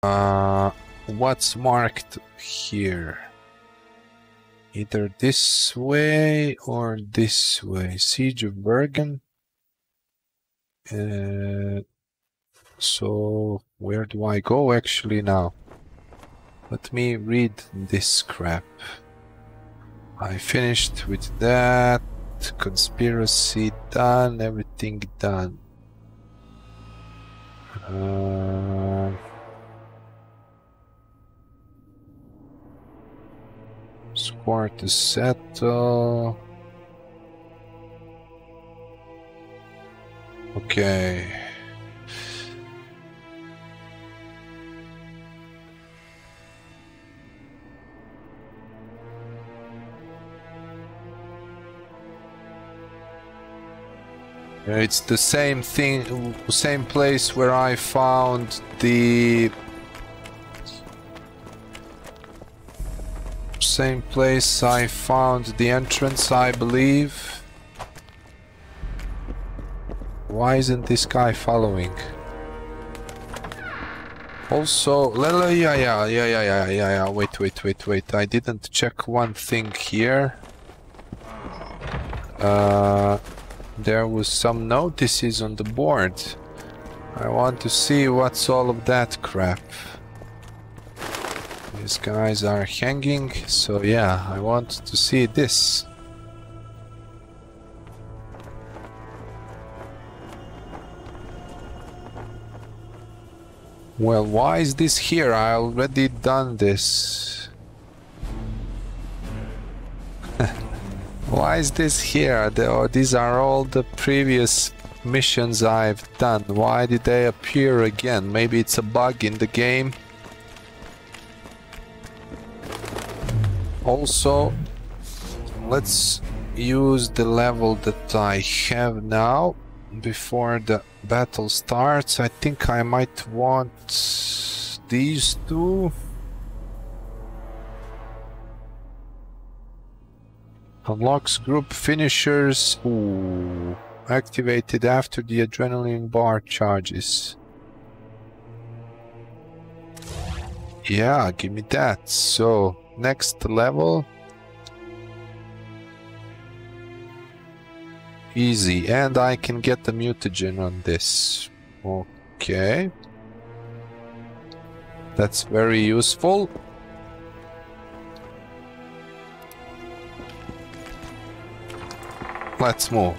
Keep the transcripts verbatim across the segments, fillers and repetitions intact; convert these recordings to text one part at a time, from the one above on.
Uh, what's marked here? Either this way or this way. Siege of Bergen. Uh, so where do I go actually now? Let me read this crap. I finished with that. Conspiracy done. Everything done. Uh, score to settle. Okay. It's the same thing, same place where I found the same place I found the entrance, I believe. Why isn't this guy following? Also, yeah, yeah, yeah, yeah, yeah, yeah, yeah. Wait, wait, wait, wait. I didn't check one thing here. Uh. There was some notices on the board. I want to see what's all of that crap. These guys are hanging, so yeah, I want to see this. Well, why is this here? I already done this. Why is this here? The, oh, these are all the previous missions I've done. Why did they appear again? Maybe it's a bug in the game. Also, let's use the level that I have now before the battle starts. I think I might want these two. Unlocks group finishers. Ooh, activated after the adrenaline bar charges. Yeah, give me that. So, next level. Easy. And I can get the mutagen on this. Okay. That's very useful. Let's move.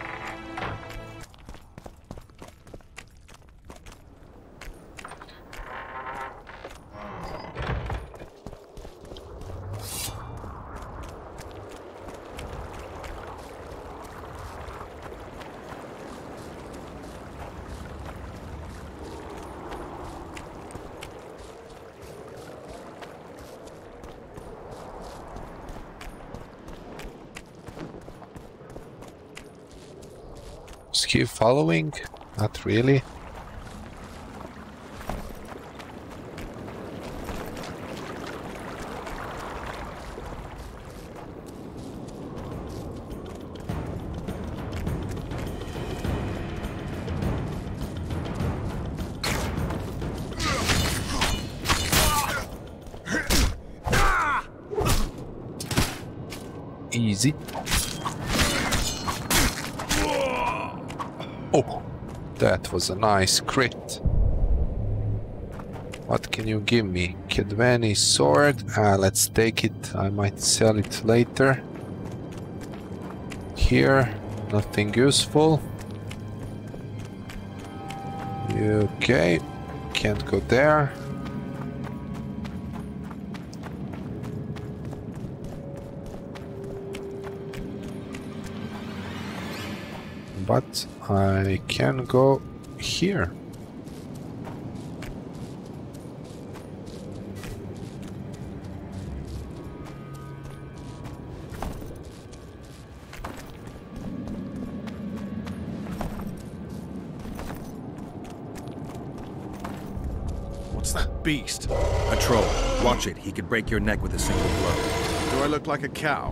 Is he following? Not really. Easy. Oh, that was a nice crit. What can you give me? Kedveni sword? Ah, let's take it. I might sell it later. Here, nothing useful. Okay, can't go there. But I can go here. What's that beast? A troll. Watch it. He could break your neck with a single blow. Do I look like a cow?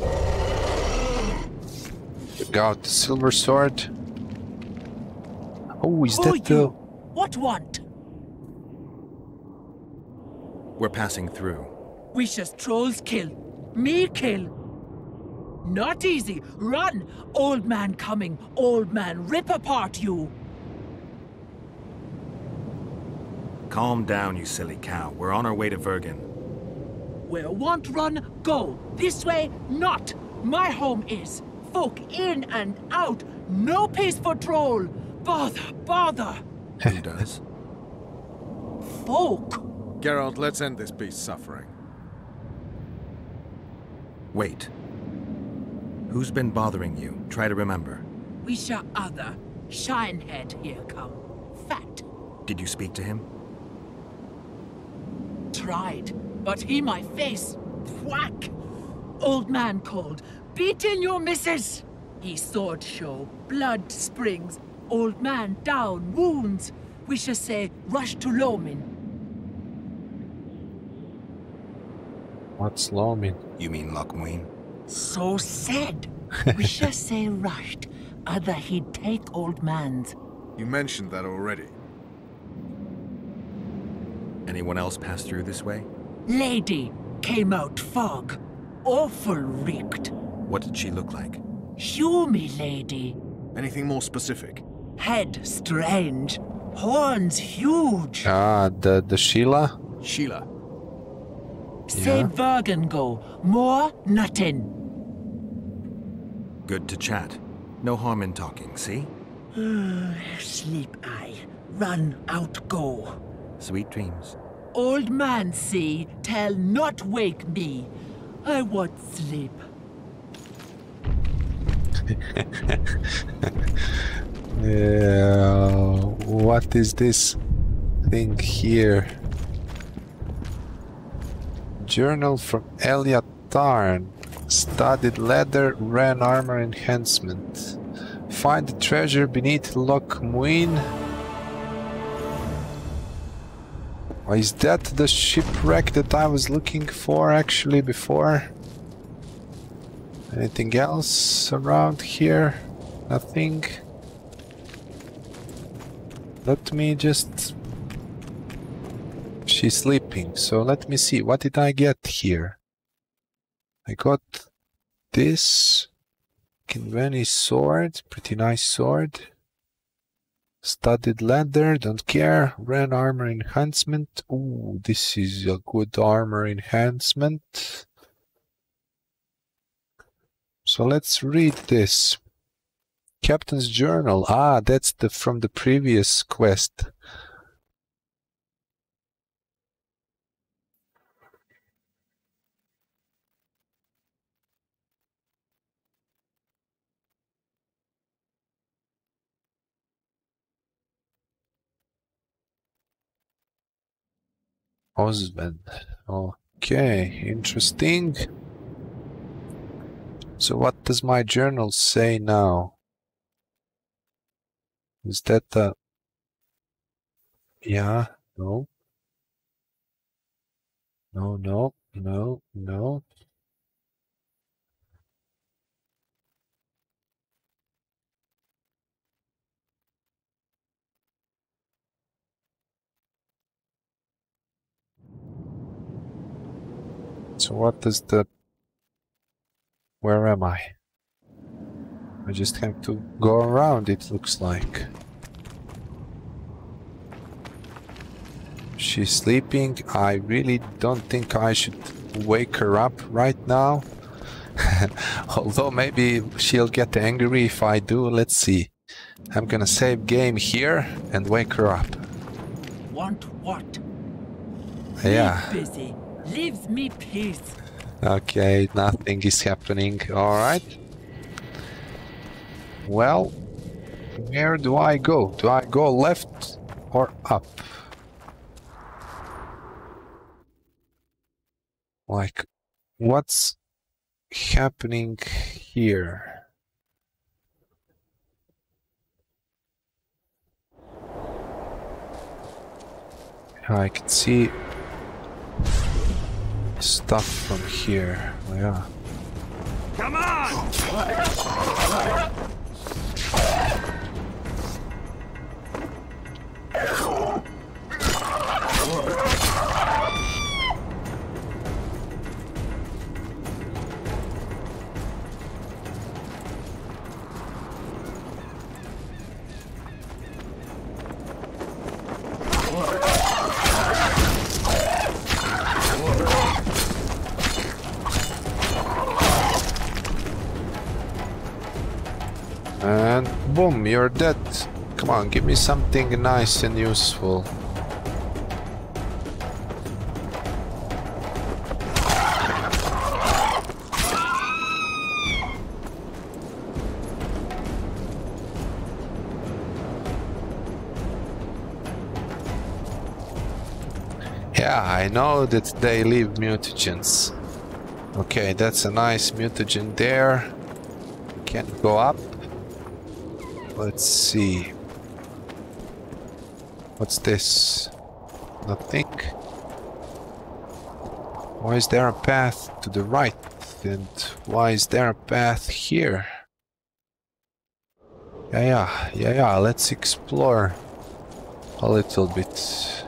Got the silver sword. Oh, is Who that are the... you? What want? We're passing through. Wishes trolls kill. Me kill. Not easy. Run! Old man coming. Old man rip apart you. Calm down, you silly cow. We're on our way to Vergen. Where want run, go. This way, not. My home is. Folk in and out. No peace for troll. Bother, bother. Who does? Folk. Geralt, let's end this beast's suffering. Wait. Who's been bothering you? Try to remember. Wisha other. Shinehead here come. Fat. Did you speak to him? Tried, but he my face. Whack! Old man called. Beat in your missus! He sword show. Blood springs. Old man down. Wounds. Wisha say rush to Lomin. What's Lomin? You mean Lochmuin? So said. Wisha say rushed. Other he'd take old man's. You mentioned that already. Anyone else pass through this way? Lady came out fog. Awful reeked. What did she look like? Humy lady. Anything more specific? Head strange. Horns huge. Ah, the, the Sheila? Sheila. Say Yeah. Vergen go. More nothing. Good to chat. No harm in talking, see? Sleep I. Run out go. Sweet dreams. Old man see, tell not wake me. I want sleep. Yeah, what is this thing here? Journal from Elia Tarn. Studded leather, ran armor enhancement. Find the treasure beneath Lochmuin. Oh, is that the shipwreck that I was looking for actually before? Anything else around here? Nothing. Let me just... She's sleeping, so let me see. What did I get here? I got this Kinveni sword, pretty nice sword. Studded leather, don't care. Ran armor enhancement. Ooh, this is a good armor enhancement. So let's read this. Captain's journal. Ah, that's the from the previous quest. Husband. Okay, interesting. So what does my journal say now? Is that the... Yeah, no. No, no, no, no. So what does the... Where am I? I just have to go around, it looks like. She's sleeping. I really don't think I should wake her up right now. Although maybe she'll get angry if I do. Let's see. I'm gonna save game here and wake her up. Want what? Yeah. Leave busy. Leaves me peace. Okay, nothing is happening. Alright. Well, where do I go? Do I go left or up? Like, what's happening here? I can see stuff from here. Oh, yeah. Come on! boom, you're dead. Come on, give me something nice and useful. Yeah, I know that they leave mutagens. Okay, that's a nice mutagen there. Can't go up. Let's see. What's this? Nothing. Why is there a path to the right? And why is there a path here? Yeah, yeah, yeah, yeah. Let's explore a little bit.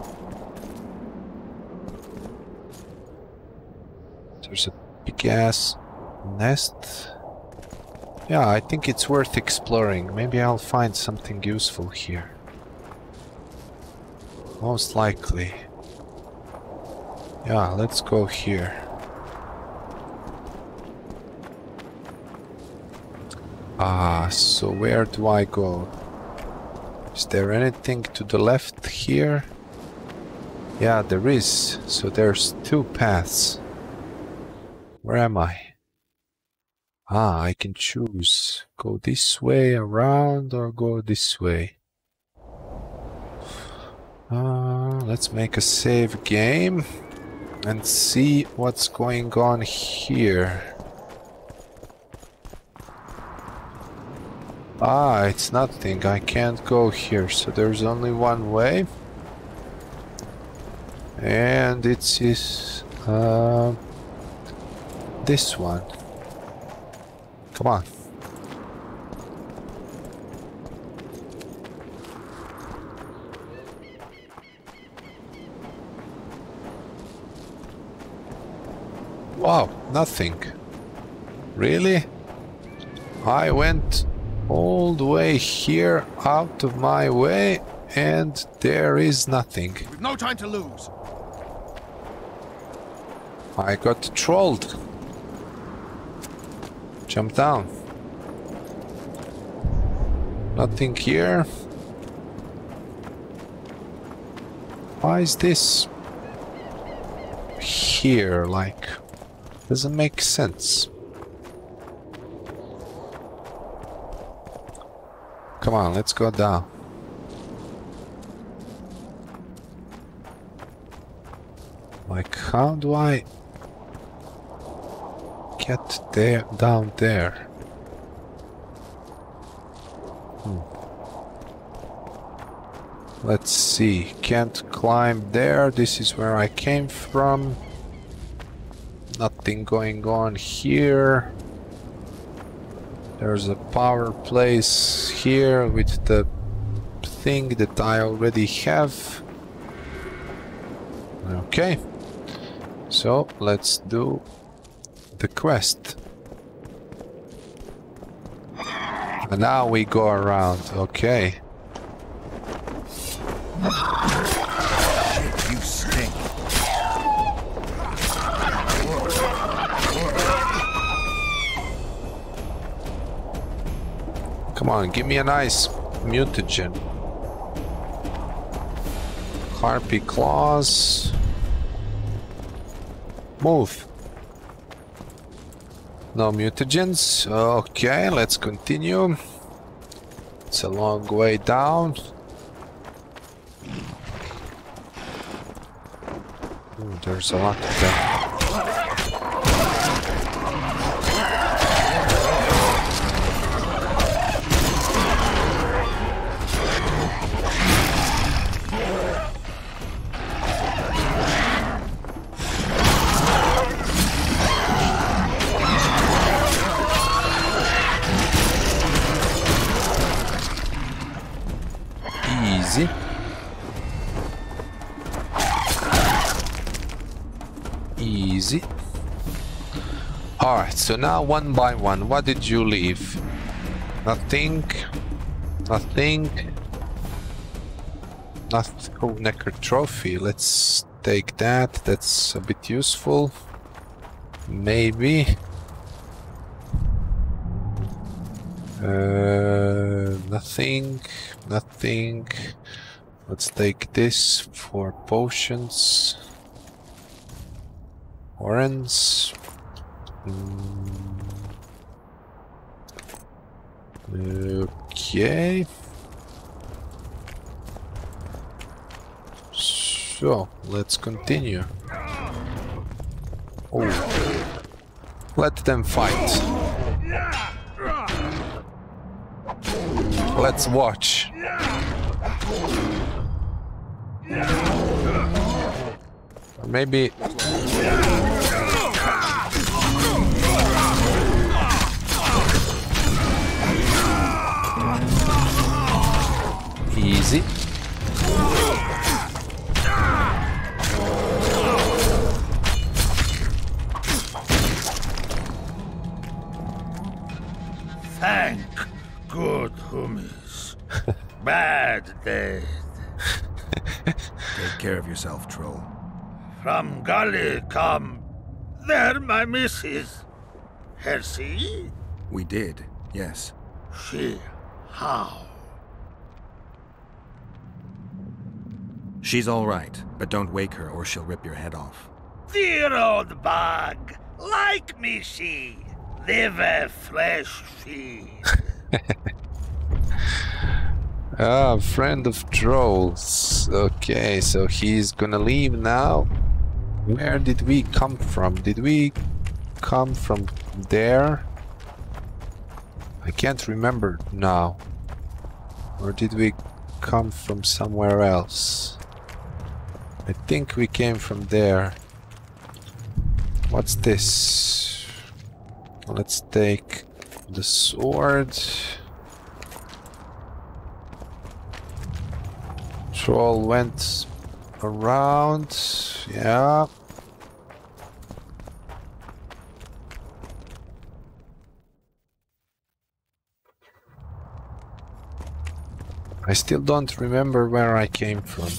There's a big ass nest. Yeah, I think it's worth exploring. Maybe I'll find something useful here. Most likely. Yeah, let's go here. Ah, so where do I go? Is there anything to the left here? Yeah, there is. So there's two paths. Where am I? Ah, I can choose. Go this way around or go this way. Uh, let's make a save game and see what's going on here. Ah, it's nothing. I can't go here, so there's only one way. And it is uh, this one. Come on. Wow, nothing. Really? I went all the way here out of my way and there is nothing. We've no time to lose. I got trolled. Jump down. Nothing here. Why is this here? Like, doesn't make sense. Come on, let's go down. Like, how do I get there, down there? Hmm. Let's see. Can't climb there. This is where I came from. Nothing going on here. There's a power place here with the thing that I already have. Okay. So let's do the quest. And now we go around. Okay. You stink. Come on, give me a nice mutagen. Harpy claws. Move. No mutagens. Okay, let's continue. It's a long way down. Ooh, there's a lot of them. Easy. Easy. Alright, so now one by one, what did you leave? Nothing. Nothing. Nothing. Oh, Necker trophy. Let's take that. That's a bit useful. Maybe. Uh, nothing, nothing. Let's take this for potions. Orange. Mm. Okay. So, let's continue. Oh. Let them fight. Let's watch. Or maybe... Easy. Thank good hummus. Bad dead. Take care of yourself, troll. From Gully come. There, my missus. Hersey? We did, yes. She. How? She's all right, but don't wake her or she'll rip your head off. Dear old bug. Like me she. Live a fresh feed. Ah, friend of trolls. Okay, so he's gonna leave now. Where did we come from? Did we come from there? I can't remember now. Or did we come from somewhere else? I think we came from there. What's this? Let's take the sword. Troll went around. Yeah. I still don't remember where I came from.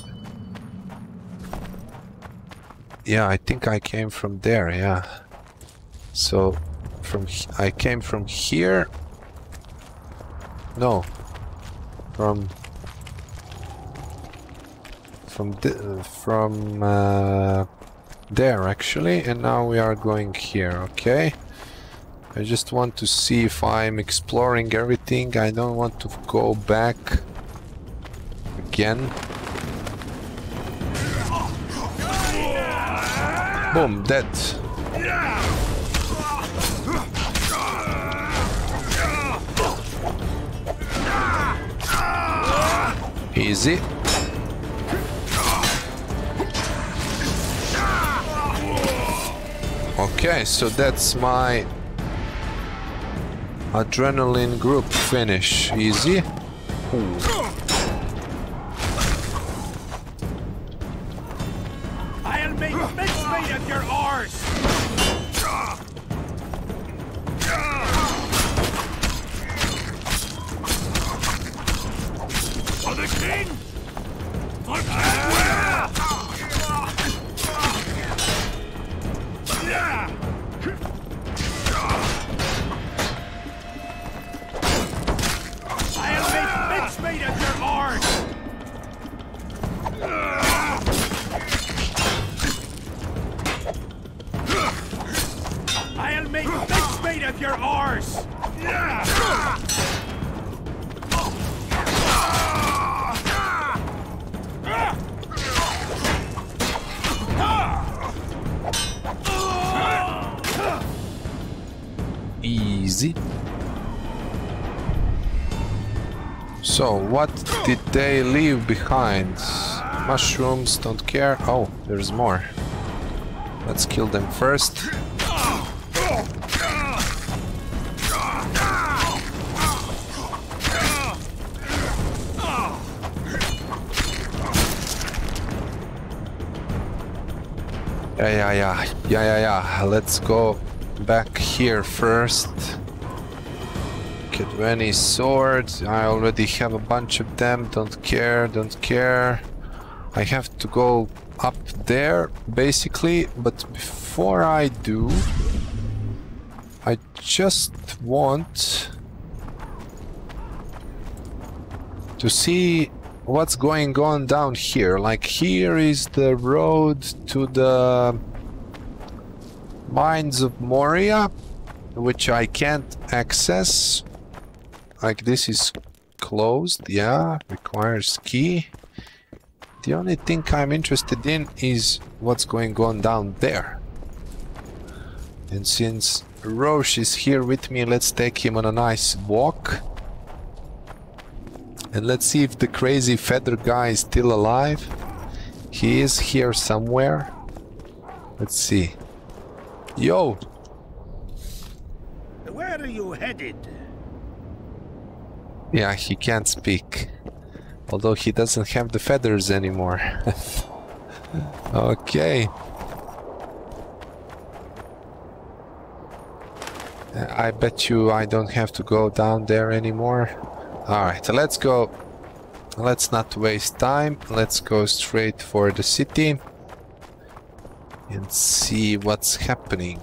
Yeah, I think I came from there, yeah. So, from he- I came from here. No. From... From the, from uh, there, actually. And now we are going here, okay? I just want to see if I'm exploring everything. I don't want to go back again. Boom, dead. Easy. Okay, so that's my adrenaline group finish. Easy. Ooh. I'll make mincemeat of your arse! For the king! For I'll make mincemeat of your arse! I'll make mincemeat of your arse! Easy. So, what did they leave behind? Mushrooms, don't care. Oh, there's more. Let's kill them first. Yeah, yeah, yeah, yeah, yeah, yeah. Let's go back here first. Kedweni sword. I already have a bunch of them. Don't care, don't care. I have to go up there, basically. But before I do, I just want to see what's going on down here. Like, here is the road to the Mines of Moria, which I can't access. Like, this is closed, yeah, requires key. The only thing I'm interested in is what's going on down there. And since Roche is here with me, let's take him on a nice walk. And let's see if the crazy feather guy is still alive. He is here somewhere. Let's see. Yo! Where are you headed? Yeah, he can't speak. Although he doesn't have the feathers anymore. Okay. I bet you I don't have to go down there anymore. Alright, let's go. Let's not waste time. Let's go straight for the city and see what's happening.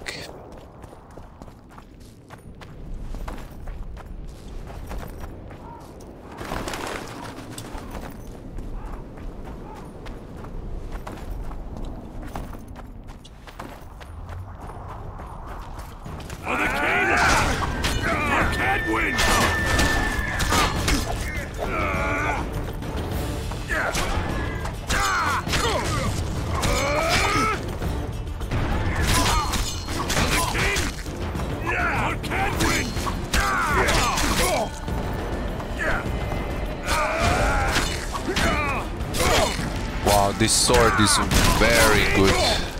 Wow, this sword is very good.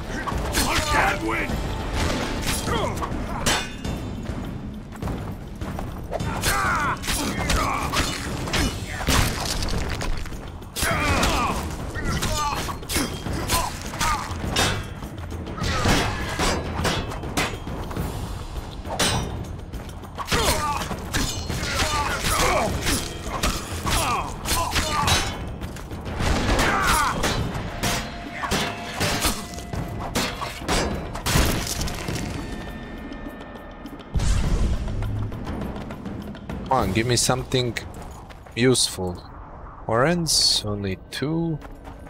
Come on, give me something useful. Horns, only two.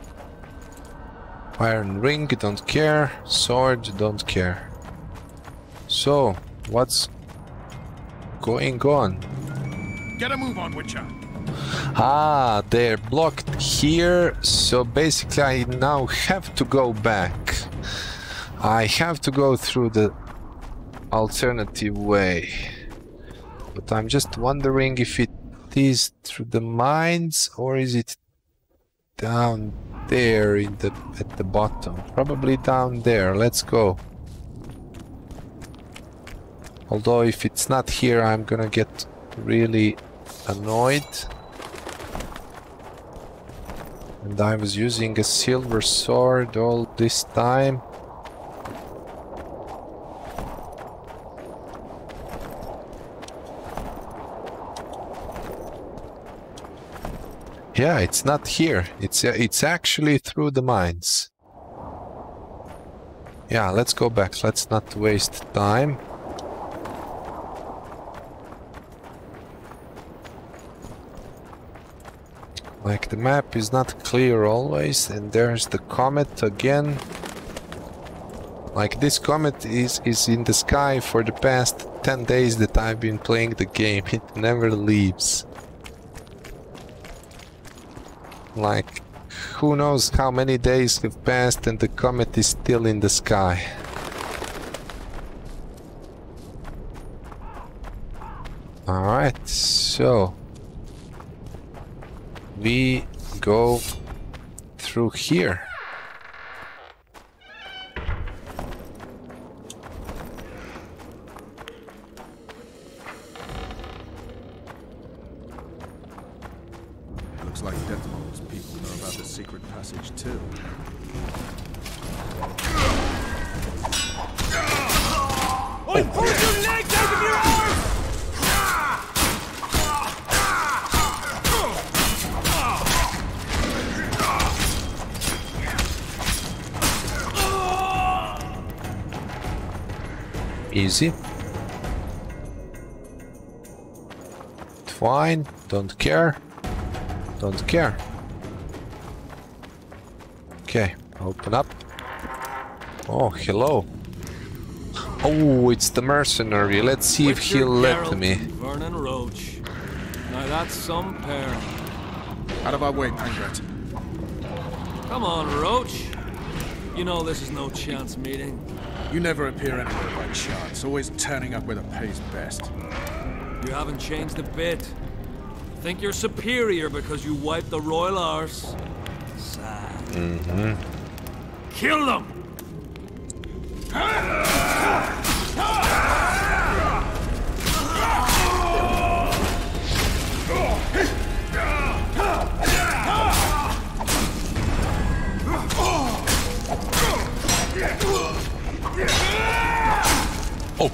Iron ring, don't care. Sword, don't care. So, what's going on? Get a move on, Witcher. Ah, they're blocked here, so basically I now have to go back. I have to go through the alternative way. But I'm just wondering if it is through the mines or is it down there in the at the bottom. Probably down there. Let's go. Although if it's not here, I'm gonna get really annoyed. And I was using a silver sword all this time. Yeah, it's not here. It's uh, it's actually through the mines. Yeah, let's go back. Let's not waste time. Like, the map is not clear always, and there's the comet again. Like, this comet is, is in the sky for the past ten days that I've been playing the game. It never leaves. Like, who knows how many days have passed and the comet is still in the sky. Alright, so we go through here. Looks like Deathmold's people know about the secret passage too. Oi, pull your legs out of your arms! Easy. Fine, don't care. Don't care. Okay, open up. Oh, hello. Oh, it's the mercenary. Let's see if he'll let me. Vernon Roach. Now that's some pair. Out of our way, Pangret. Come on, Roach. You know this is no chance meeting. You never appear anywhere by chance, always turning up where the pay's best. You haven't changed a bit. Think you're superior because you wiped the royal arse? Sad. Mm-hmm. Kill them! Oh!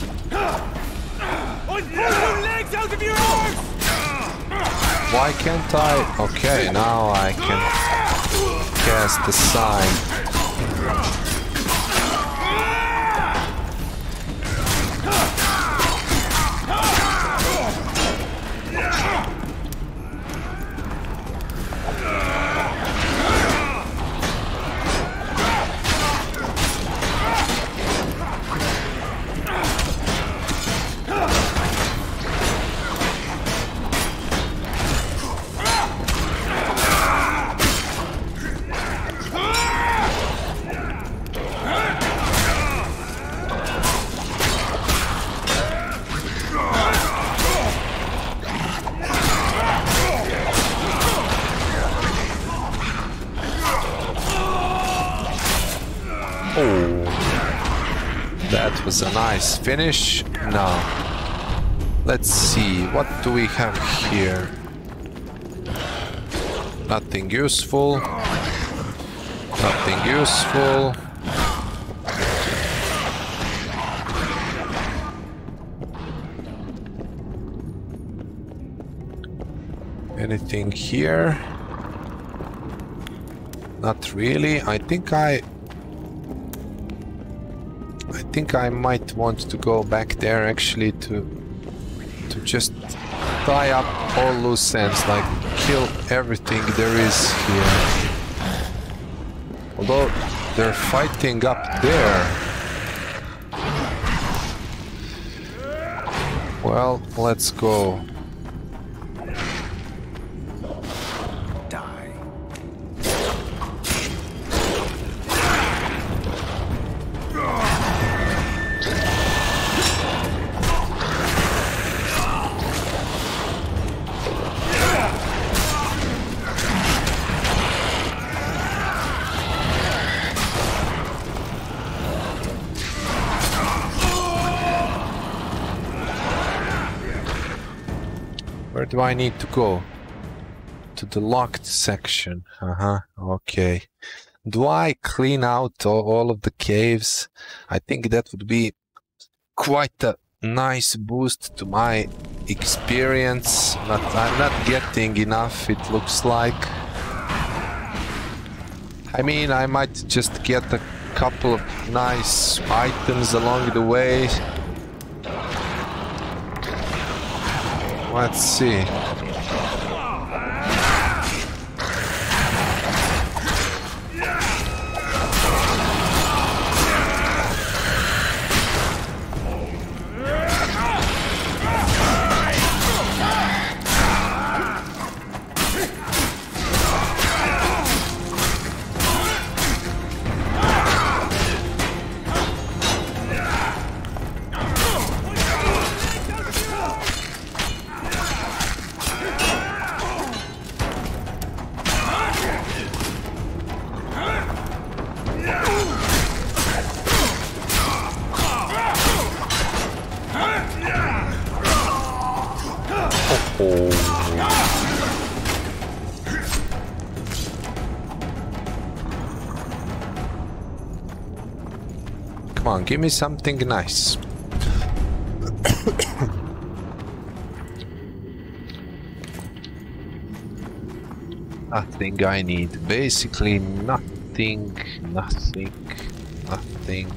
Pull your legs out of your arms! Why can't I? Okay, now I can cast the sign. Oh, that was a nice finish. Now, let's see, what do we have here? Nothing useful. Nothing useful. Anything here? Not really. I think I... I think I might want to go back there actually to to just tie up all loose ends, like kill everything there is here. Although they're fighting up there. Well, let's go. Where do I need to go? To the locked section. Uh-huh, okay. Do I clean out all of the caves? I think that would be quite a nice boost to my experience. But I'm not getting enough, it looks like. I mean, I might just get a couple of nice items along the way. Let's see. Come on, give me something nice. Nothing I need. Basically nothing, nothing, nothing,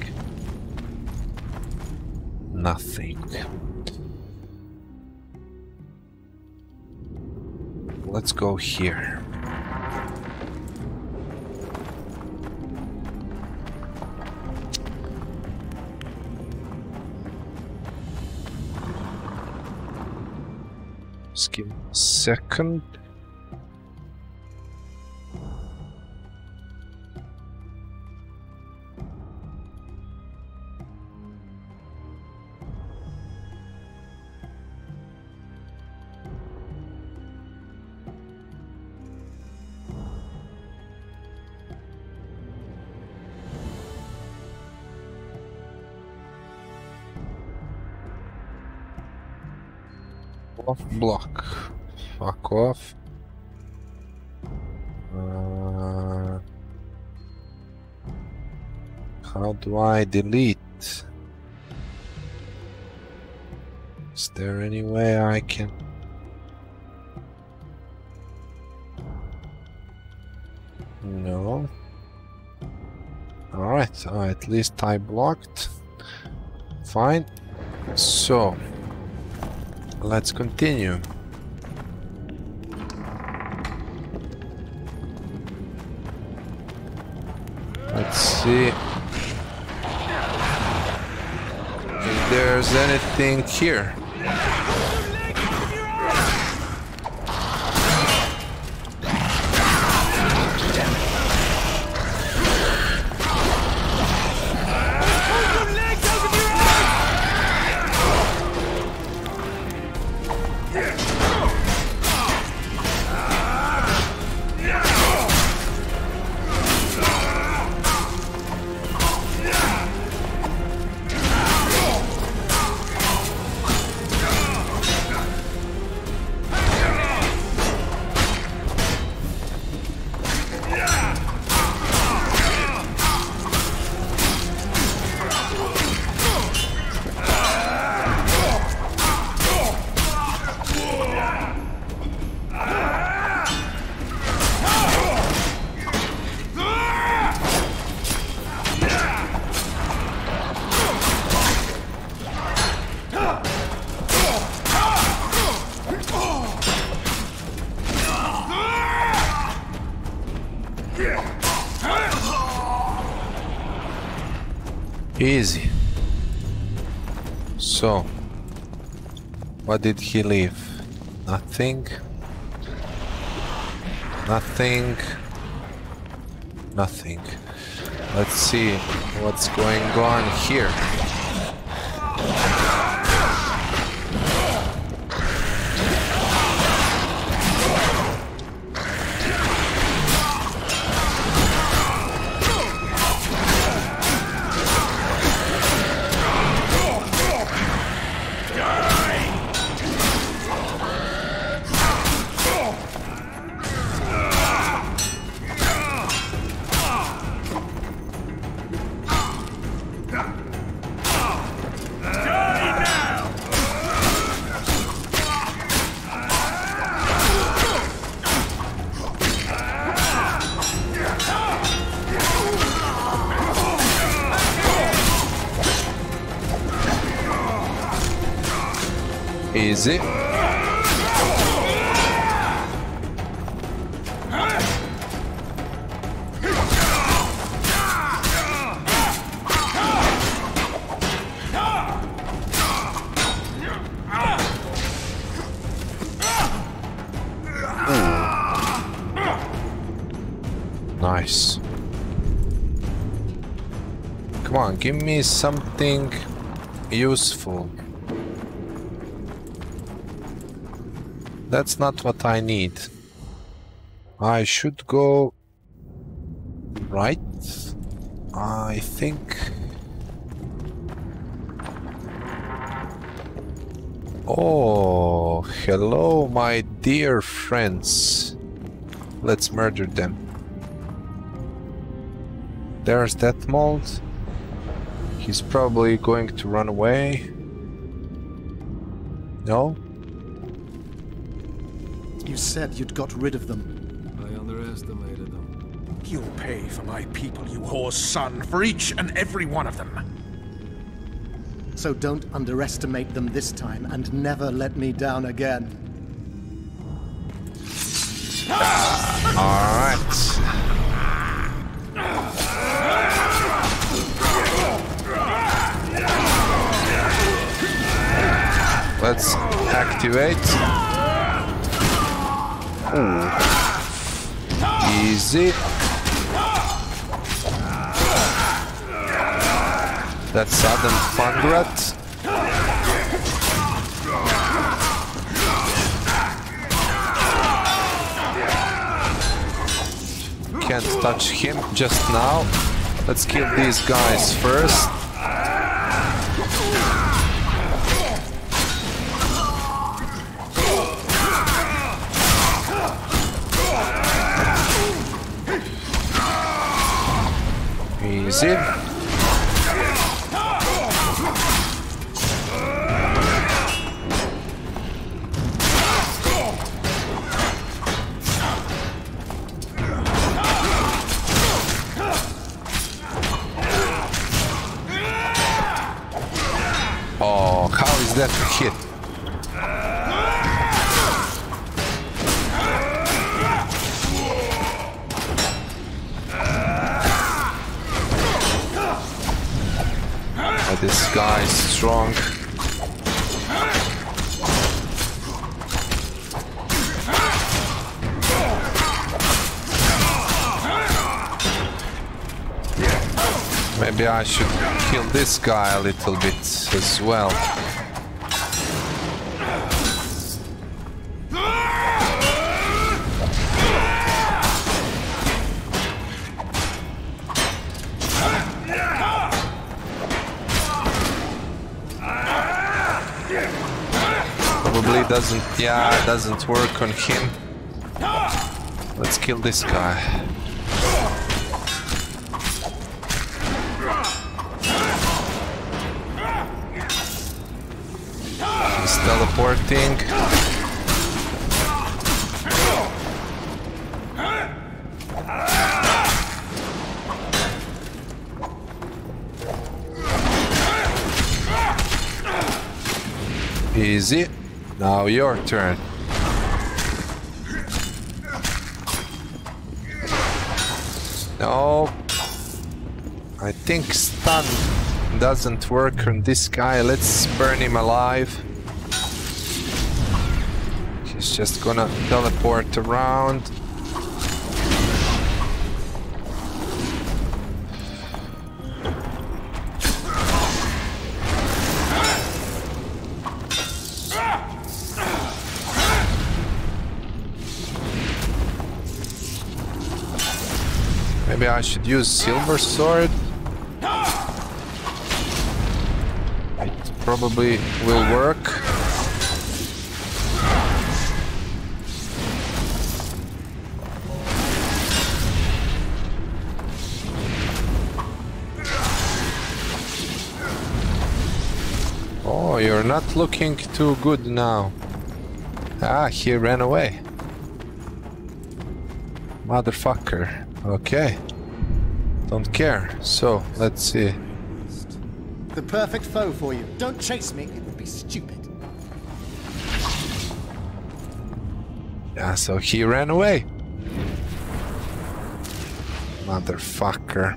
nothing. let's go here. Just give me a second. Off block. Fuck off. Uh, how do I delete? Is there any way I can? No. Alright, uh, at least I blocked. Fine. So. Let's continue. Let's see if there's anything here. Easy. So, what did he leave? Nothing. Nothing. Nothing. Let's see what's going on here. Easy. Nice. Come on, give me something useful. That's not what I need. I should go right, I think. Oh, hello, my dear friends. Let's murder them. There's that mold. He's probably going to run away. No? You said you'd got rid of them. I underestimated them. You'll pay for my people, you whore's son, for each and every one of them. So don't underestimate them this time, and never let me down again. Alright. Let's activate. Ooh. Easy. That's sudden Thunderate. Can't touch him just now. Let's kill these guys first. Easy. Oh, how is that a hit? Oh, this guy is strong. Maybe I should kill this guy a little bit as well. Probably doesn't, yeah, it doesn't work on him. Let's kill this guy. He's teleporting. Easy. Now your turn. No. I think stun doesn't work on this guy. Let's burn him alive. He's just gonna teleport around. Maybe I should use Silver Sword. It probably will work. Oh, you're not looking too good now. Ah, he ran away. Motherfucker. Okay. Don't care. So, let's see. The perfect foe for you. Don't chase me. It would be stupid. Yeah, so he ran away. Motherfucker.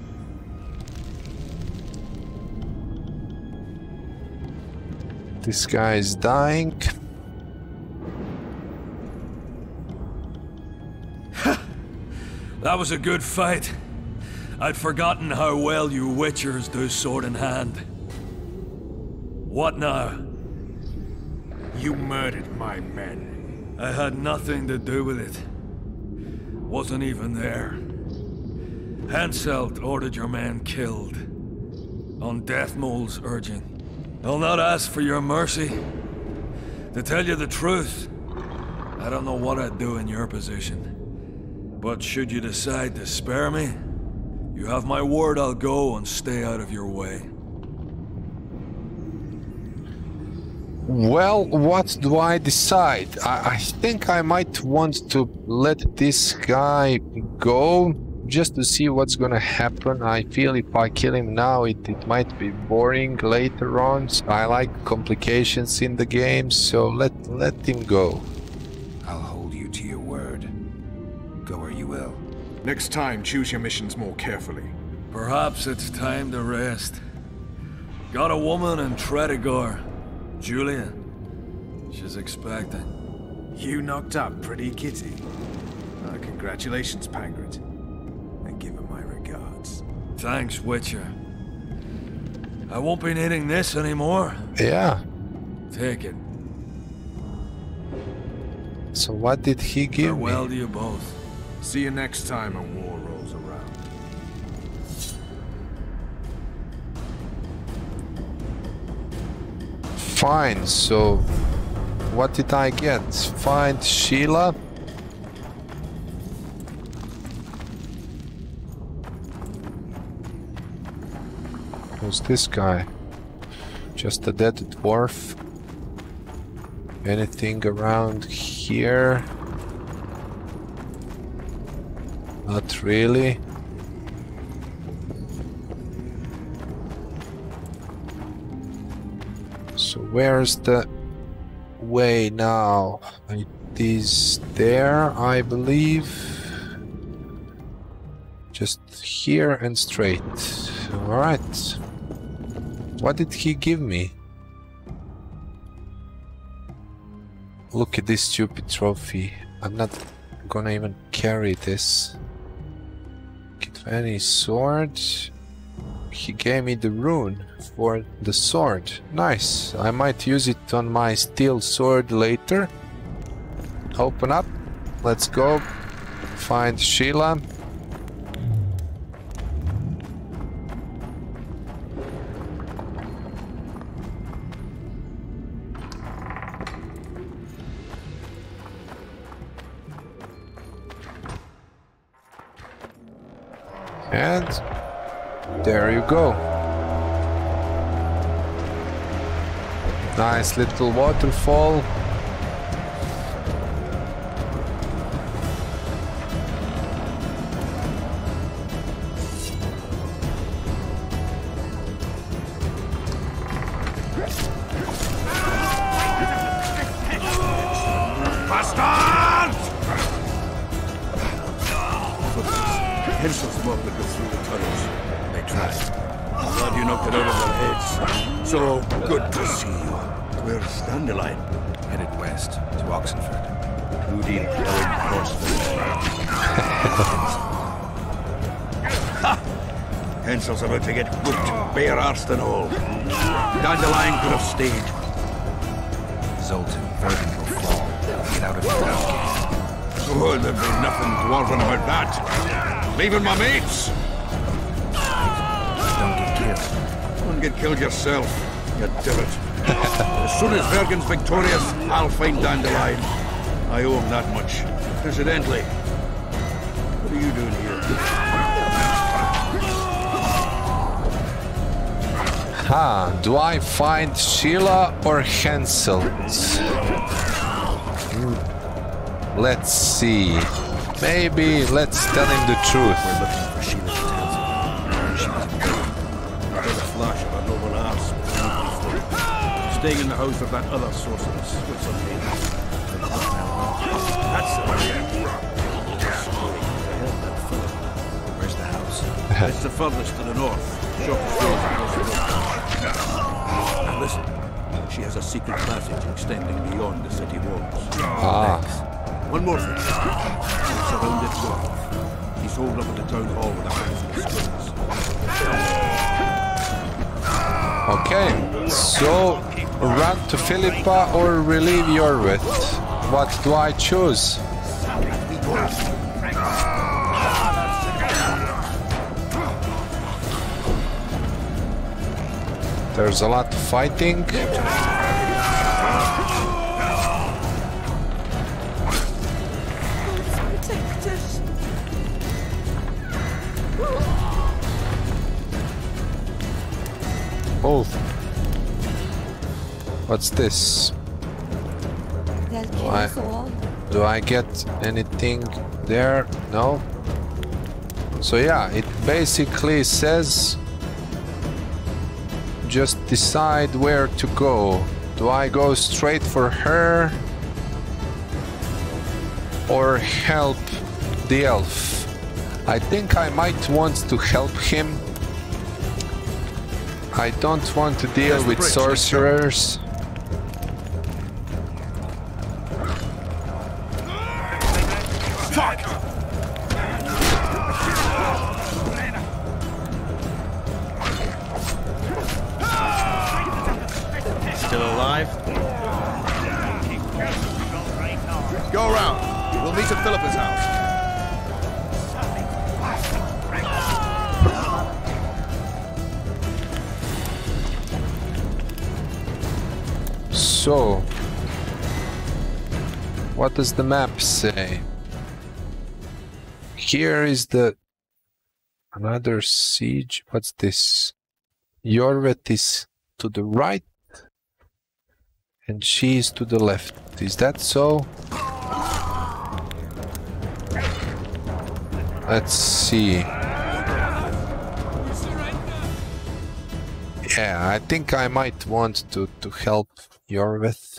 This guy is dying. That was a good fight. I'd forgotten how well you Witchers do sword in hand. What now? You murdered my men. I had nothing to do with it. Wasn't even there. Henselt ordered your men killed. On Deathmole's urging. I'll not ask for your mercy. To tell you the truth, I don't know what I'd do in your position. But should you decide to spare me, you have my word I'll go and stay out of your way. Well, what do I decide? I, I think I might want to let this guy go just to see what's gonna happen. I feel if I kill him now, it, it might be boring later on. So I like complications in the game, so let, let him go. I'll hold you to your word. Go where you will. Next time, choose your missions more carefully. Perhaps it's time to rest. Got a woman in Tredegar. Julia. She's expecting. You knocked up pretty kitty. Uh, congratulations, Pangrid. And give her my regards. Thanks, Witcher. I won't be needing this anymore. Yeah. Take it. So what did he give Farewell me? to you both. See you next time a war rolls around. Fine, so what did I get? Find Sheila? Who's this guy? Just a dead dwarf? Anything around here? Not really. So where's the way now? It is there, I believe. Just here and straight. Alright. What did he give me? Look at this stupid trophy. I'm not gonna even carry this. Get any sword. He gave me the rune for the sword. Nice. I might use it on my steel sword later. Open up. Let's go. Find Sheila. And there you go. Nice little waterfall. Hensel's mob would go through the tunnels. They tried. I'm glad you knocked it out of their heads. So good to see you. Where's Dandelion? Headed west to Oxenford. Moody carried crossbows. Ha! Hensel's about to get whipped, bare-arsed and all. Dandelion could have stayed. Zoltan, Verden will fall. Get out of here, outcast. Oh, there'd be nothing dwarven about that. Leaving my mates! Don't get killed. Don't get killed yourself, you divot. As soon as Vergen's victorious, I'll find Dandelion. I owe him that much. Incidentally, what are you doing here? Ha! Do I find Sheila or Hensel? Hmm. Let's see. Maybe let's tell him the truth. We're looking for Sheila Townsend. She was dead. There's a flash of her noble arse. Staying in the house of that other sorceress with some neighbors. That's the one. Where's the house? It's the furthest to the north. Shortest road across the road. And listen, she has a secret passage extending beyond the city walls. Ah. Thanks. One more thing. He's surrounded dwarf. He's holed up at the town hall with a handful of squirrels. Okay, so run to Philippa or relieve Yorwith. What do I choose? There's a lot of fighting. Oh, what's this? Do I, do I get anything there? No. So yeah, it basically says just decide where to go. Do I go straight for her or help the elf. I think I might want to help him. I don't want to deal There's the with bridge, sorcerers. Fuck! Still alive? Go around. We'll meet at Philippa's house. So, what does the map say? Here is the another siege. What's this? Jorvet is to the right and she is to the left. Is that so? Let's see. Yeah, I think I might want to, to help Jorvet.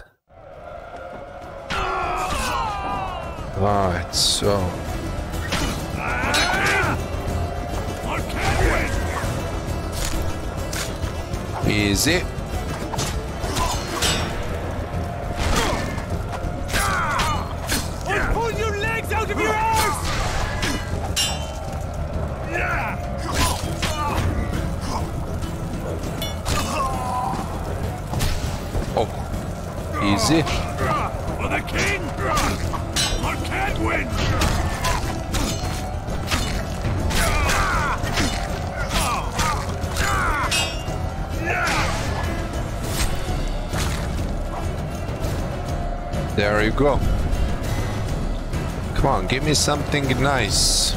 Alright, so... Easy. I'll pull your legs out of your arse! Oh, easy. For the king! Or can't win! There you go. Come on, give me something nice.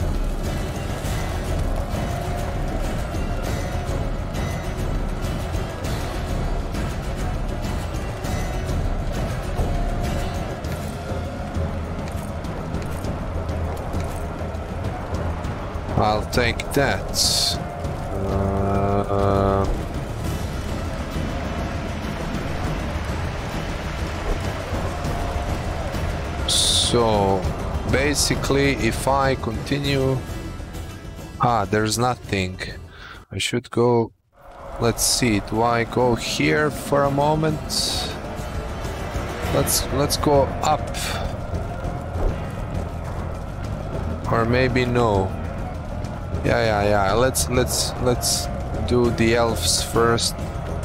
I'll take that. Uh, so basically, if I continue, ah, there's nothing. I should go. Let's see. Do I go here for a moment? Let's let's go up, or maybe no. Yeah, yeah, yeah. Let's let's let's do the elves first.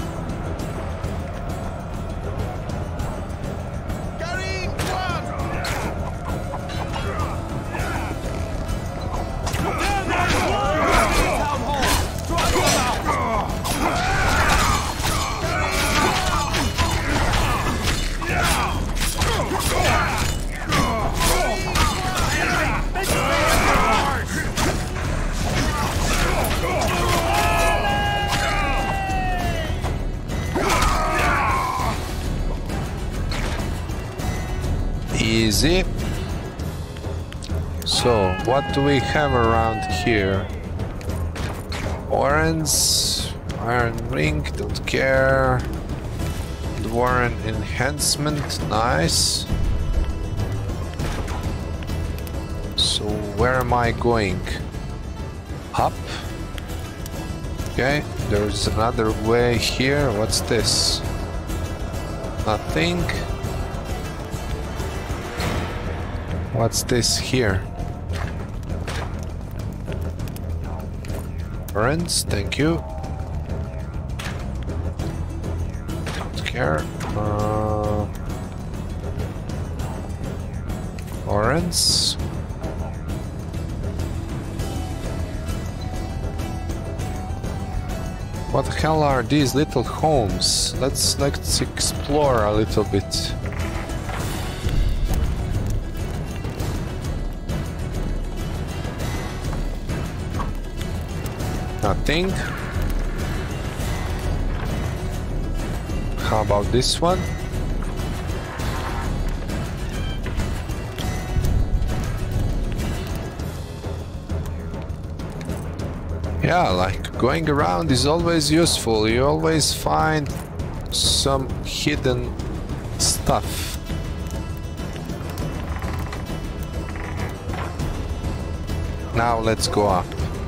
Easy. So, what do we have around here? Warrens, Iron Ring, don't care. The Warren Enhancement, nice. So, where am I going? Up? Okay, there's another way here. What's this? Nothing. What's this here? Friends, thank you. Don't care. Uh, Orange. What the hell are these little homes? Let's let's explore a little bit. Nothing. How about this one? Yeah, like going around is always useful. You always find some hidden stuff. now let's go up.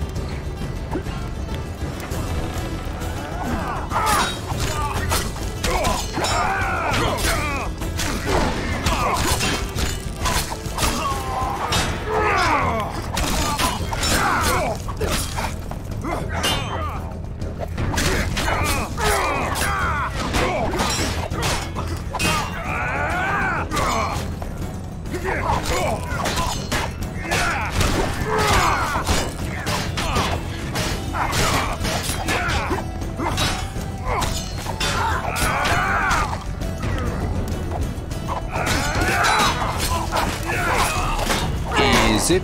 Easy.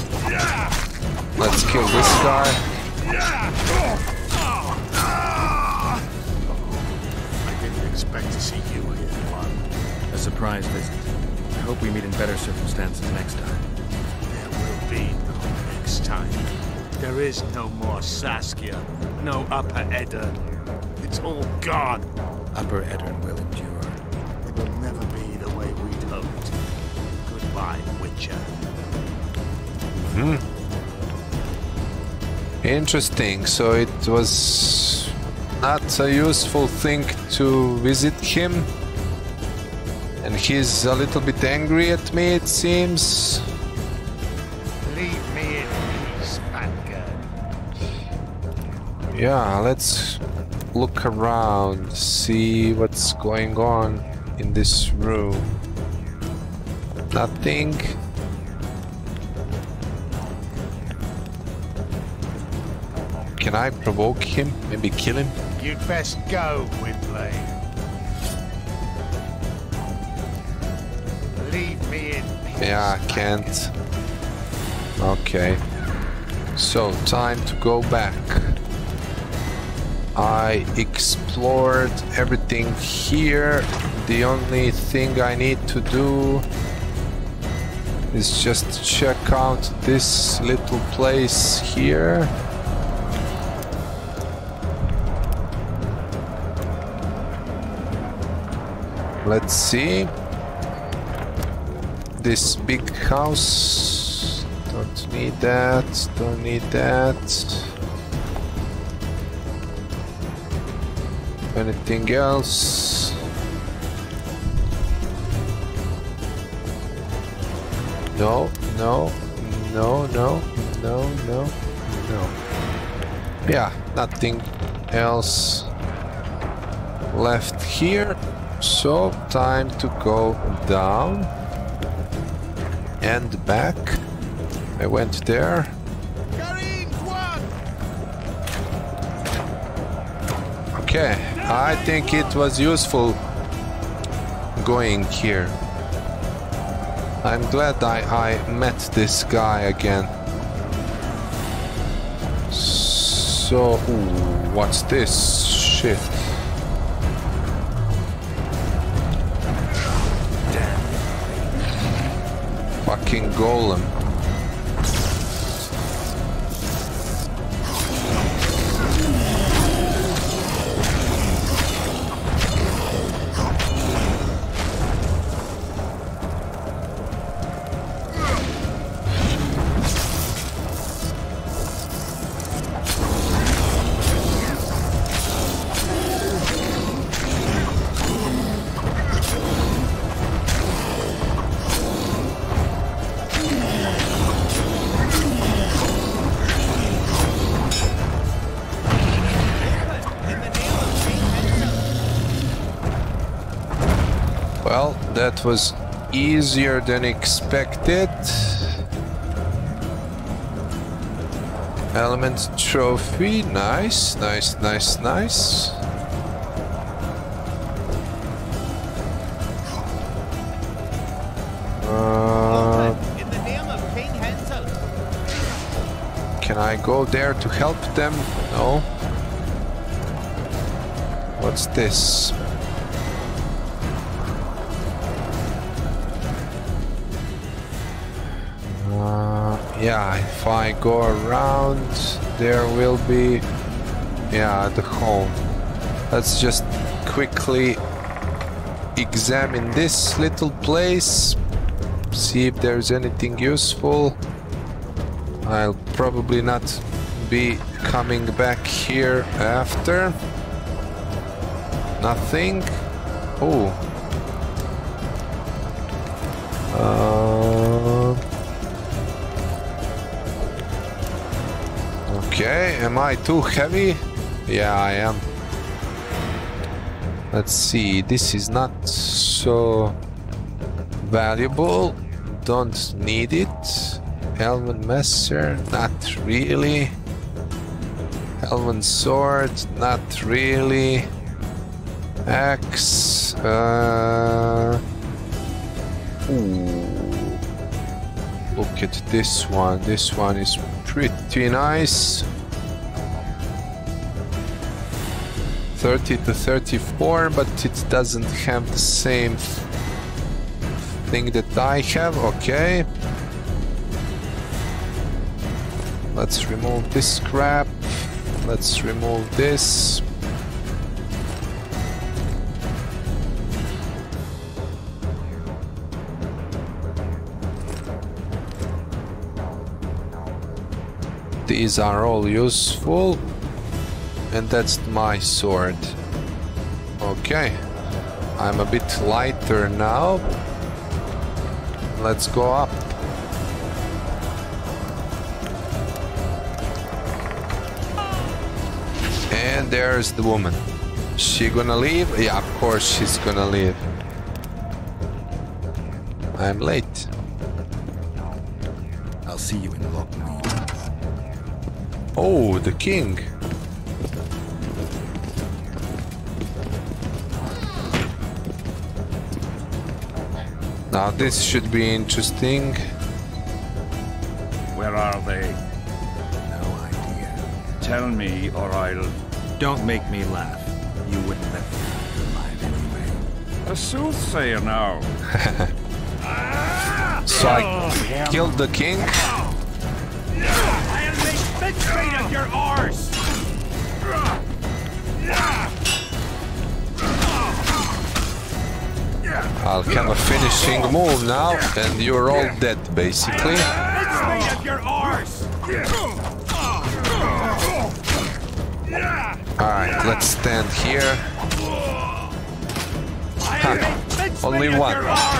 Let's kill this guy. I didn't expect to see you here, Juan. A surprise visit. I hope we meet in better circumstances next time. There will be no next time. There is no more Saskia, no Upper Eddard. It's all gone. Upper Eddard will endure. It will never be the way we'd hoped. Goodbye, Witcher. Hmm. Interesting. So it was not a useful thing to visit him. And he's a little bit angry at me, it seems. Leave me in peace, Vanguard. Yeah, let's look around, see what's going on in this room. Nothing. Can I provoke him? Maybe kill him? You'd best go, Gwynplaine. Leave me in peace. Yeah, I can't. Okay. So, time to go back. I explored everything here. The only thing I need to do is just check out this little place here. Let's see. This big house. Don't need that. Don't need that. Anything else? No, no, no, no, no, no, no. Yeah, nothing else left here. So, time to go down and back. I went there. Okay, I think it was useful going here. I'm glad I, I met this guy again. So, ooh, what's this shit? Fucking golem. Well, that was easier than expected. Element trophy, nice, nice, nice, nice. Uh, In the name of King Hensel. can I go there to help them? No. What's this? Uh, yeah, if I go around, there will be, yeah, the home. Let's just quickly examine this little place, see if there's anything useful. I'll probably not be coming back here after. Nothing. Oh. Uh, okay, am I too heavy? Yeah, I am. Let's see, this is not so valuable. Don't need it. Elven Messer, not really. Elven Sword, not really. Axe. Uh, ooh. Look at this one. This one is pretty nice. thirty to thirty-four, but it doesn't have the same thing that I have. Okay. Let's remove this crap. Let's remove this. These are all useful. And that's my sword. Okay. I'm a bit lighter now. Let's go up. And there's the woman. She gonna leave? Yeah, of course she's gonna leave. I'm late. I'll see you in Lockmead. Oh, the king. Now this should be interesting. Where are they? No idea. Tell me or I'll... Don't make me laugh. You wouldn't let me alive anyway. A soothsayer now. So I killed the king. I'll make midstreet of your arse! I'll have a finishing move now, and you're all dead, basically. Midstreet of your arse! Alright, let's stand here. Ha, only one.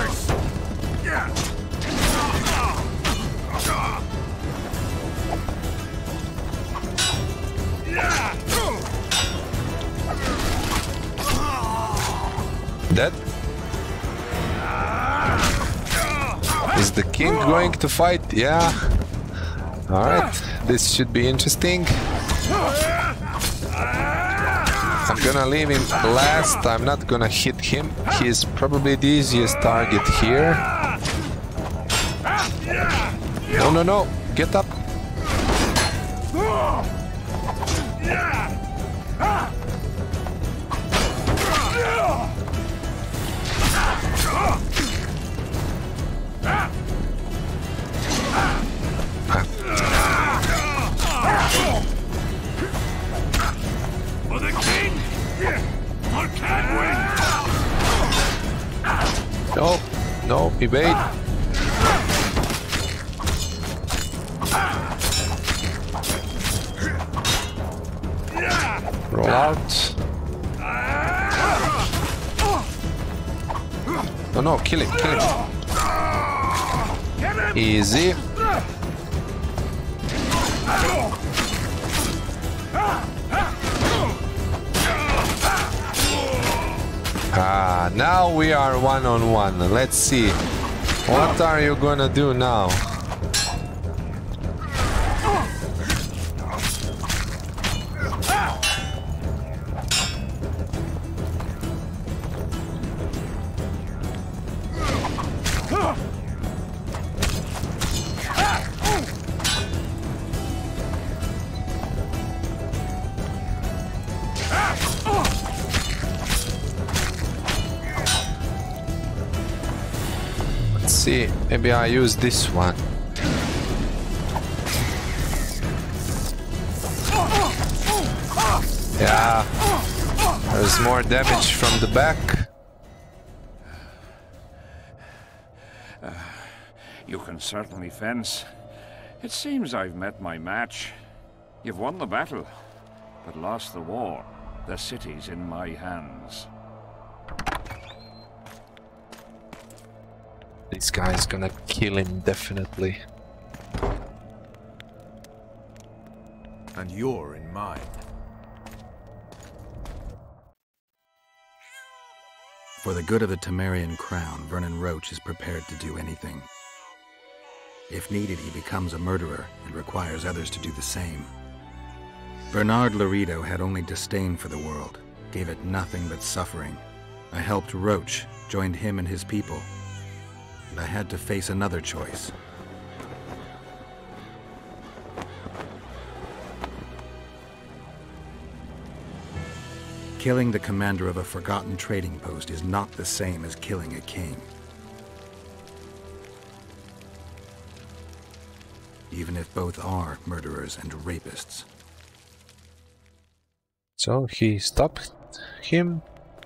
Dead? Is the king going to fight? Yeah. Alright, this should be interesting. I'm gonna leave him last. I'm not gonna hit him. He's probably the easiest target here. No, no, no. Get up. For the king! I can't win! No, no, evade. Roll out. No, no, kill him, kill him. Easy. Ah, now we are one on one. Let's see. What are you gonna do now? See, maybe I use this one. Yeah, there's more damage from the back. Uh, you can certainly fence. It seems I've met my match. You've won the battle, but lost the war. The city's in my hands. This guy's gonna kill him, definitely. And you're in mine. For the good of the Temerian crown, Vernon Roche is prepared to do anything. If needed, he becomes a murderer and requires others to do the same. Bernard Laredo had only disdain for the world, gave it nothing but suffering. I helped Roche, joined him and his people, and I had to face another choice. Killing the commander of a forgotten trading post is not the same as killing a king. Even if both are murderers and rapists. So he stopped him?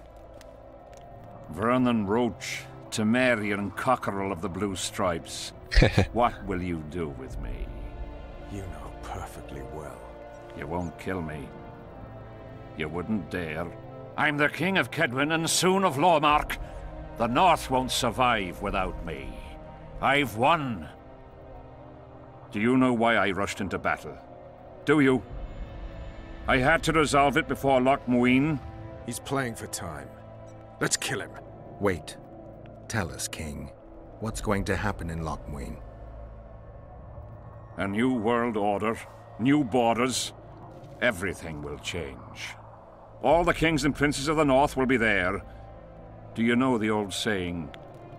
Vernon Roche, Temerian cockerel of the Blue Stripes. What will you do with me? You know perfectly well. You won't kill me. You wouldn't dare. I'm the King of Kedwen and soon of Lawmark. The North won't survive without me. I've won. Do you know why I rushed into battle? Do you? I had to resolve it before Loch Muin. He's playing for time. Let's kill him. Wait. Tell us, King. What's going to happen in Loch Muin? A new world order, new borders. Everything will change. All the kings and princes of the North will be there. Do you know the old saying?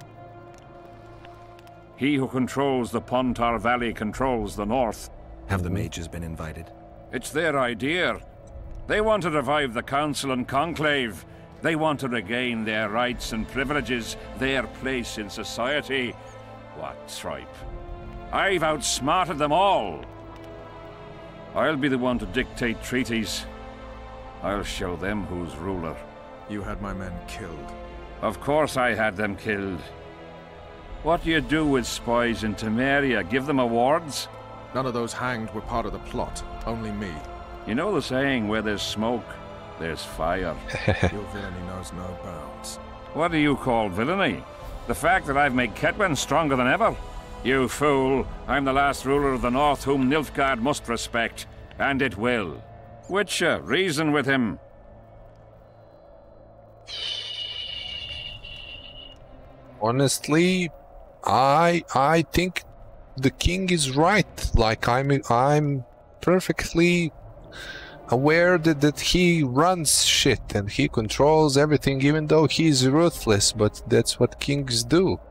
He who controls the Pontar Valley controls the North. Have the mages been invited? It's their idea. They want to revive the Council and Conclave. They want to regain their rights and privileges, their place in society. What tripe? I've outsmarted them all. I'll be the one to dictate treaties. I'll show them who's ruler. You had my men killed. Of course I had them killed. What do you do with spies in Temeria? Give them awards? None of those hanged were part of the plot. Only me. You know the saying, where there's smoke, there's fire. Your villainy knows no bounds. What do you call villainy? The fact that I've made Kedwen stronger than ever? You fool! I'm the last ruler of the North whom Nilfgaard must respect. And it will. Witcher, reason with him. Honestly, I I think the king is right. Like I'm I'm perfectly aware that, that he runs shit and he controls everything, even though he's ruthless, but that's what kings do.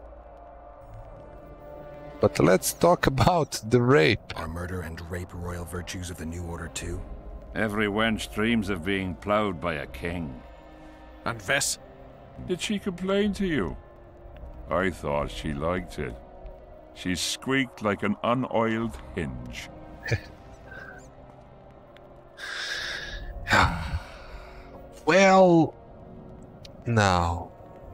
But let's talk about the rape. Are murder and rape royal virtues of the New Order too? Every wench dreams of being ploughed by a king. And Vess? Did she complain to you? I thought she liked it. She squeaked like an unoiled hinge. Well, now,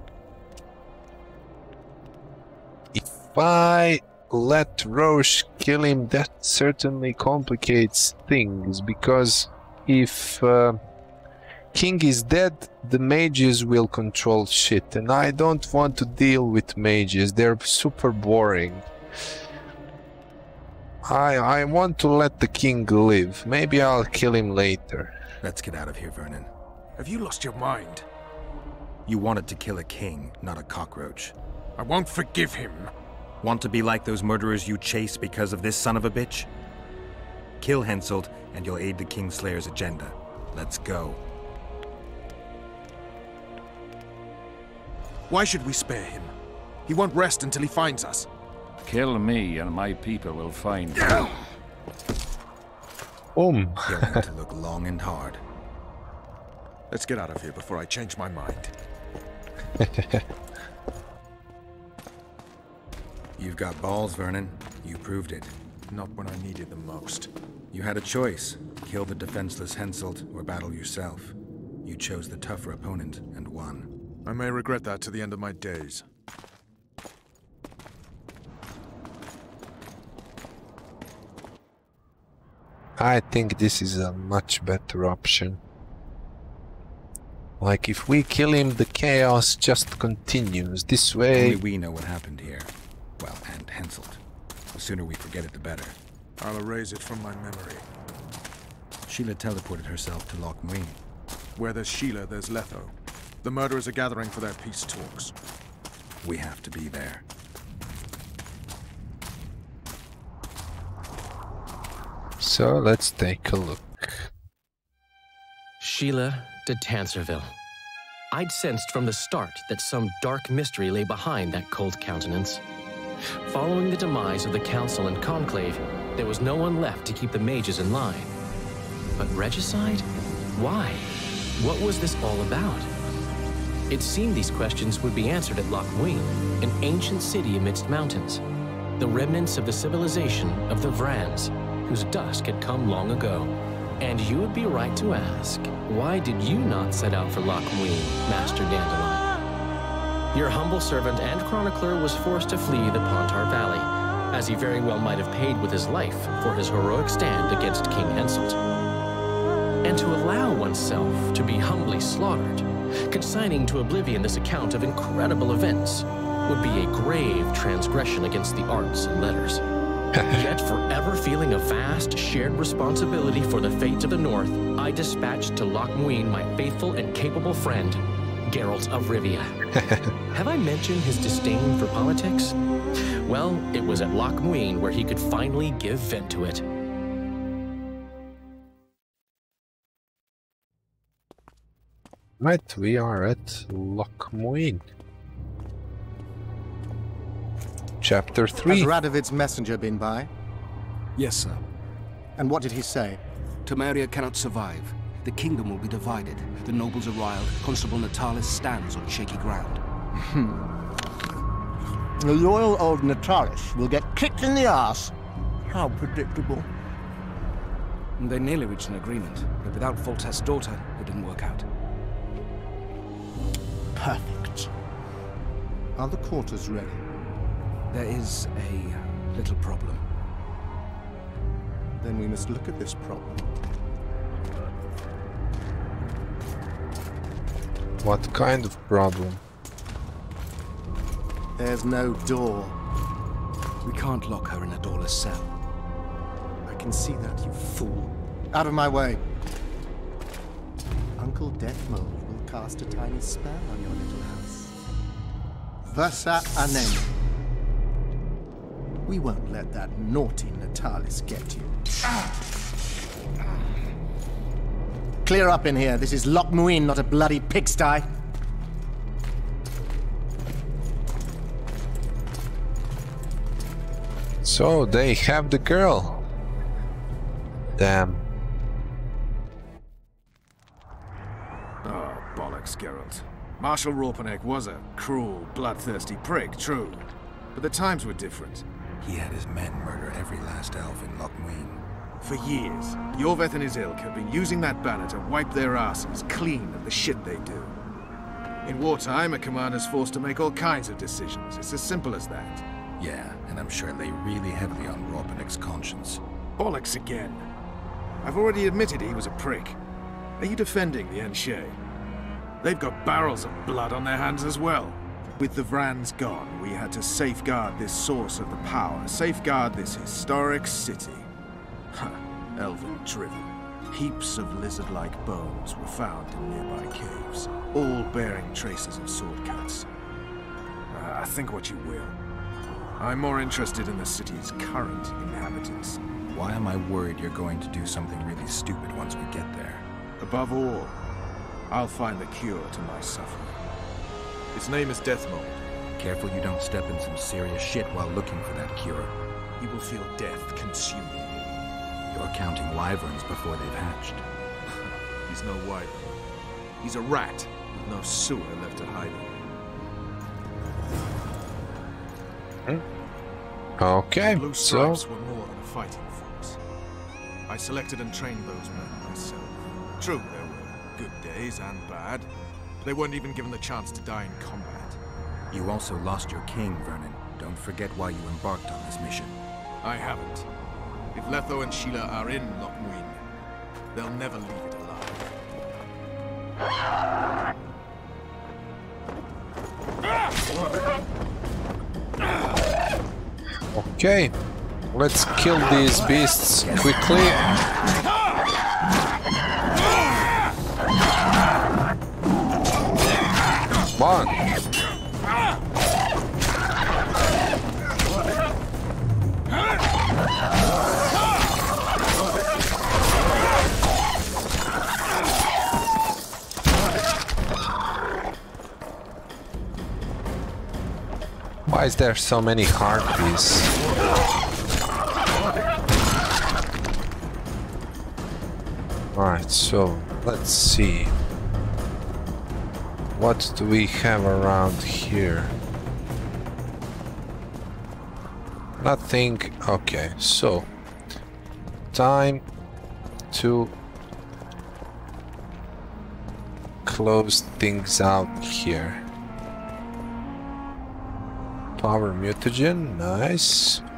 if I let Roche kill him, that certainly complicates things, because if uh, King is dead, the mages will control shit, and I don't want to deal with mages. They're super boring. I I want to let the king live. Maybe I'll kill him later. Let's get out of here, Vernon. Have you lost your mind? You wanted to kill a king, not a cockroach. I won't forgive him. Want to be like those murderers you chase because of this son of a bitch? Kill Henselt, and you'll aid the Kingslayer's agenda. Let's go. Why should we spare him? He won't rest until he finds us. Kill me, and my people will find you. Boom. He'll need to look long and hard. Let's get out of here before I change my mind. You've got balls, Vernon. You proved it. Not when I needed them most. You had a choice. Kill the defenseless Henselt or battle yourself. You chose the tougher opponent and won. I may regret that to the end of my days. I think this is a much better option. Like, if we kill him, the chaos just continues. This way... Only we know what happened here. Well, and Henselt. The sooner we forget it, the better. I'll erase it from my memory. Sheila teleported herself to Loch Muin. Where there's Sheila, there's Letho. The murderers are gathering for their peace talks. We have to be there. So, let's take a look. Sheila de Tanserville. I'd sensed from the start that some dark mystery lay behind that cold countenance. Following the demise of the Council and Conclave, there was no one left to keep the mages in line. But regicide? Why? What was this all about? It seemed these questions would be answered at Loch Muin, an ancient city amidst mountains, the remnants of the civilization of the Vrans, whose dusk had come long ago. And you would be right to ask, why did you not set out for Loch Muin, Master Dandelion? Your humble servant and chronicler was forced to flee the Pontar Valley, as he very well might have paid with his life for his heroic stand against King Henselt. And to allow oneself to be humbly slaughtered, consigning to oblivion this account of incredible events, would be a grave transgression against the arts and letters. Yet, forever feeling a vast, shared responsibility for the fates of the North, I dispatched to Loch Muin my faithful and capable friend, Geralt of Rivia. Have I mentioned his disdain for politics? Well, it was at Loch Muin where he could finally give vent to it. Right, we are at Loch Muin. Chapter three. Has Radovid's messenger been by? Yes, sir. And what did he say? Temeria cannot survive. The kingdom will be divided. The nobles are riled. Constable Natalis stands on shaky ground. Hmm. The loyal old Natalis will get kicked in the ass. How predictable. They nearly reached an agreement, but without Foltest's daughter, it didn't work out. Perfect. Are the quarters ready? There is a little problem. Then we must look at this problem. What kind of problem? There's no door. We can't lock her in a doorless cell. I can see that, you fool. Out of my way. Uncle Deathmold will cast a tiny spell on your little house. Versa Anem. We won't let that naughty Natalis get you. Clear up in here. This is Loch Muin, not a bloody pigsty. So they have the girl. Damn. Oh, bollocks, Geralt. Marshal Raupenek was a cruel, bloodthirsty prick, true. But the times were different. He had his men murder every last elf in Loch Muin. For years, Yorveth and his ilk have been using that banner to wipe their asses clean of the shit they do. In wartime, a commander's forced to make all kinds of decisions. It's as simple as that. Yeah, and I'm sure it lay really heavily on Raupenek's conscience. Bollocks again. I've already admitted he was a prick. Are you defending the Enshe? They've got barrels of blood on their hands as well. With the Vrans gone, we had to safeguard this source of the power, safeguard this historic city. Huh, elven drivel. Heaps of lizard-like bones were found in nearby caves, all bearing traces of sword cuts. Uh, think what you will. I'm more interested in the city's current inhabitants. Why am I worried you're going to do something really stupid once we get there? Above all, I'll find the cure to my suffering. His name is Deathmold. Careful you don't step in some serious shit while looking for that cure. You will feel death consume you. You're counting wyverns before they've hatched. He's no wyvern. He's a rat with no sewer left to hide in. Hmm? Okay, Blue so... Stripes were more than a fighting force. I selected and trained those men myself. True, there were good days and bad. They weren't even given the chance to die in combat. You also lost your king, Vernon. Don't forget why you embarked on this mission. I haven't. If Letho and Sheila are in Loch Muin, they'll never leave it alive. Okay, let's kill these beasts quickly. Come on. Why is there so many harpies? Alright, so let's see. What do we have around here? Nothing. Okay, so time to close things out here. Power mutagen, nice.